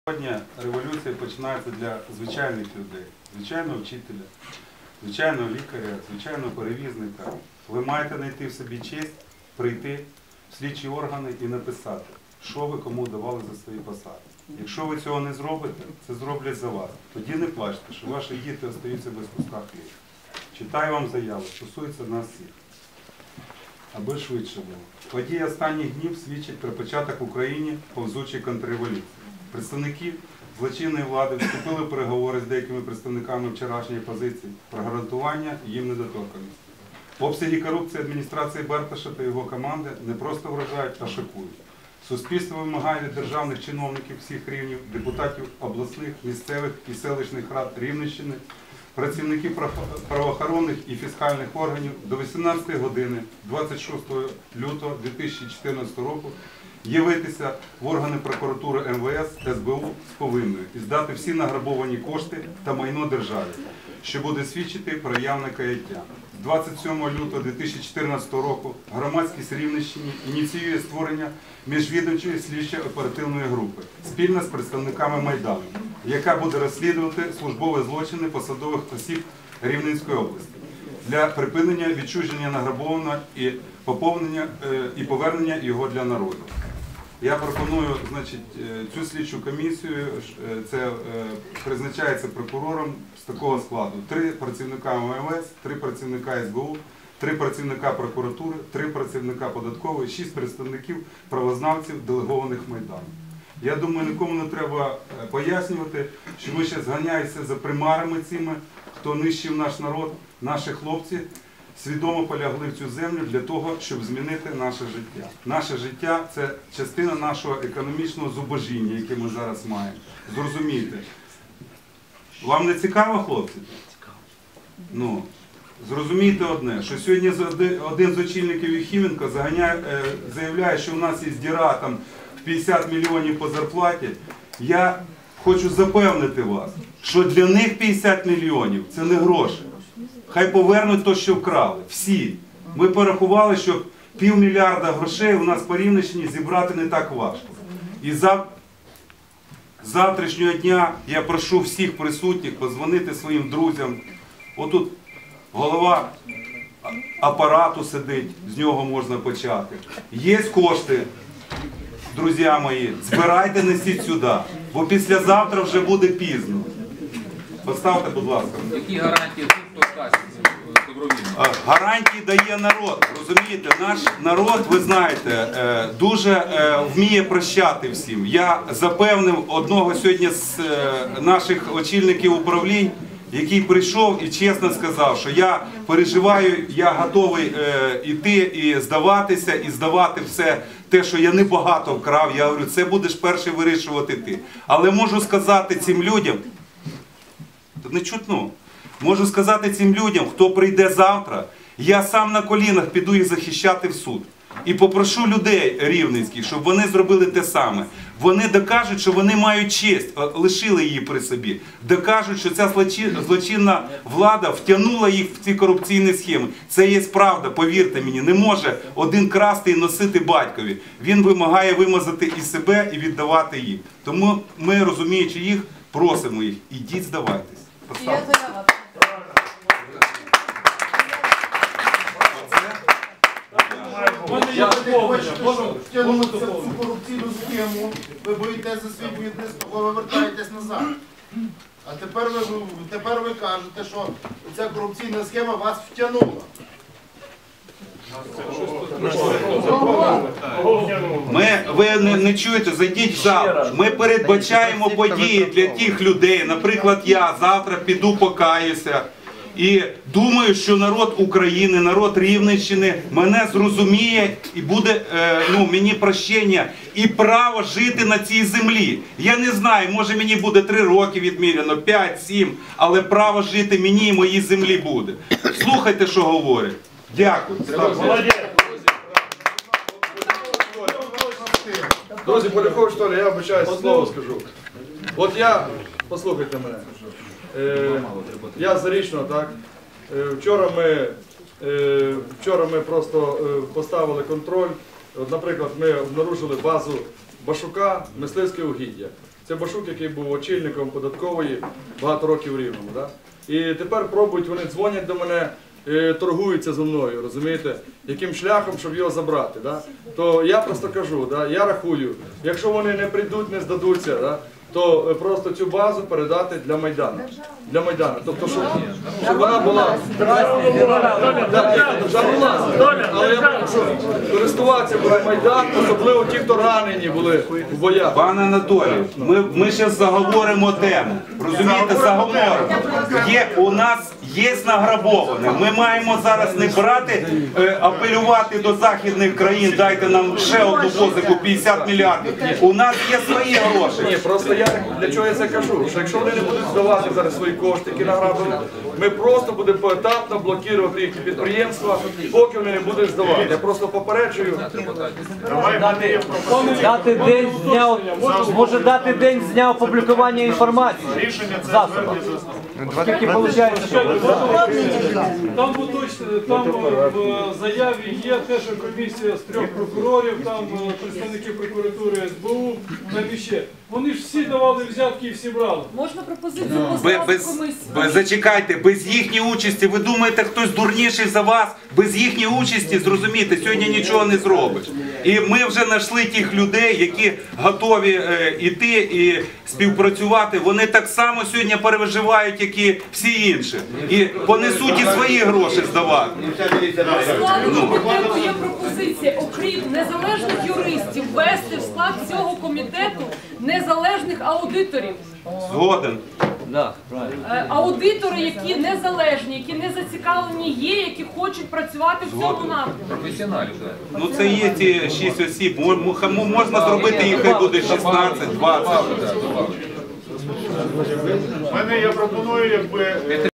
Сьогодні революція починається для звичайних людей, звичайного вчителя, звичайного лікаря, звичайного перевізника. Ви маєте знайти в собі честь, прийти в слідчі органи і написати, що ви кому давали за свої посади. Якщо ви цього не зробите, це зроблять за вас. Тоді не плачте, що ваші діти залишаються без куска хліба. Читаю вам заяву, стосується нас всіх. Аби швидше було. Події останніх днів свідчать про початок в Україні повзучої контрреволюції. Представники злочинної влади вступили в переговори з деякими представниками вчорашньої позиції про гарантування їм недоторканності. Обсяги корупції адміністрації Берташа та його команди не просто вражають, а шокують. Суспільство вимагає від державних чиновників всіх рівнів, депутатів обласних, місцевих і селищних рад Рівненщини, працівників правоохоронних і фіскальних органів до 18 години 26 лютого 2014 року явитися в органи прокуратури МВС, СБУ з повинною і здати всі награбовані кошти та майно державі, що буде свідчити про явне каяття. 27 лютого 2014 року громадськість Рівненщини ініціює створення міжвідомчої слідчо-оперативної групи спільно з представниками Майдану, яка буде розслідувати службові злочини посадових осіб Рівненської області для припинення відчуження награбованого і повернення його для народу. Я пропоную, цю слідчу комісію, це призначається прокурором з такого складу. 3 працівника МВС, 3 працівника СБУ, 3 працівника прокуратури, 3 працівника податкової, 6 представників правознавців, делегованих Майдану. Я думаю, нікому не треба пояснювати, що ми ще зганяємося за примарами цими, хто нищив наш народ, наші хлопці свідомо полягли в цю землю для того, щоб змінити наше життя. Наше життя – це частина нашого економічного зубожіння, яке ми зараз маємо. Зрозумійте. Вам не цікаво, хлопці? Ну, зрозумійте одне, що сьогодні один з очільників Єхименко заявляє, що у нас є діра там в 50 мільйонів по зарплаті. Я хочу запевнити вас, що для них 50 мільйонів – це не гроші. Хай повернуть те, що вкрали. Всі. Ми порахували, що півмільярда грошей у нас по Рівненщині зібрати не так важко. І з завтрашнього дня я прошу всіх присутніх подзвонити своїм друзям. Отут голова апарату сидить, з нього можна почати. Є кошти, друзі мої, збирайте, несіть сюди, бо післязавтра вже буде пізно. Поставте, будь ласка. Які гарантії тут, хто скаже добровільно? Гарантії дає народ, розумієте? Наш народ, ви знаєте, дуже вміє прощати всім. Я запевнив одного сьогодні з наших очільників управлінь, який прийшов і чесно сказав, що я переживаю, я готовий йти і здаватися, і здавати все те, що я небагато вкрав. Я говорю, це будеш перший вирішувати ти. Але можу сказати цим людям, не чутно. Можу сказати цим людям, хто прийде завтра, я сам на колінах піду їх захищати в суд. І попрошу людей рівненських, щоб вони зробили те саме. Вони докажуть, що вони мають честь, лишили її при собі. Докажуть, що ця злочинна влада втягнула їх в ці корупційні схеми. Це є правда, повірте мені. Не може один красти і носити батькові. Він вимагає вимазати і себе, і віддавати їх. Тому ми, розуміючи їх, просимо їх, ідіть здавайтесь. Можемо втягнутися в цю корупційну схему, ви боїтеся свій бізнес, того ви вертаєтесь назад. А тепер ви кажете, що ця корупційна схема вас втягнула. Ви не чуєте, зайдіть в зал. Ми передбачаємо події для тих людей. Наприклад, я завтра піду покаюся. І думаю, що народ України, народ Рівненщини мене зрозуміє і буде мені прощення і право жити на цій землі. Я не знаю, може мені буде 3 роки відміряно, 5, 7, але право жити мені і моїй землі буде. Слухайте, що говорять. Дякую. Друзі, Поляков, що ли, я обичаюсь, слово скажу. От я, послухайте мене, я Зарічного, так, вчора ми просто поставили контроль, от, наприклад, ми обнаружили базу Башука, мисливське угіддя. Це Башук, який був очільником податкової багато років в Рівному. Да? І тепер пробують, вони дзвонять до мене, торгуються зі мною, розумієте, яким шляхом, щоб його забрати. Да? То я просто кажу, да? Я рахую, якщо вони не прийдуть, не здадуться, да? То просто цю базу передати для Майдану. Для Майдану. Тобто, щоб вона була але я прошу користуватися буде Майдан, особливо ті, хто ранені були в боях. Пане Анатолію, ми зараз заговоримо тему. Розумієте, заговоримо. У нас є награбоване. Ми маємо зараз не брати, апелювати до західних країн, дайте нам ще одну позику 50 мільярдів. У нас є свої гроші. Ні, просто для чого я це кажу? Що якщо вони не будуть здавати зараз свої кошти, які награбили, ми просто будемо поетапно блокувати їхні підприємства, поки вони не будуть здавати. Я просто попереджую. Дати день з дня, може дати день з дня опублікування інформації в засобах. Скільки виходить? Там уточнено, там в заяві є те, що комісія з 3 прокурорів, там представники прокуратури, СБУ, там іще. Вони ж всі давали взятки і всі брали. Можна пропозицію поставити комісію? Зачекайте, без їхньої участі, ви думаєте, хтось дурніший за вас? Без їхньої участі, зрозумійте, сьогодні нічого не зробиш. І ми вже знайшли тих людей, які готові йти і співпрацювати. Вони так само сьогодні переживають, як і всі інші. І понесуть і свої гроші здавати. Складу комітету є пропозиція, окрім незалежних юристів, ввести в склад цього комітету незалежних аудиторів. Згоден. Аудитори, які незалежні, які не зацікавлені є, які хочуть працювати в цьому напрямку. Професіоналів, так. Ну це є ті 6 осіб. Можна зробити їх, хай буде 16, 20. У мене я пропоную, якби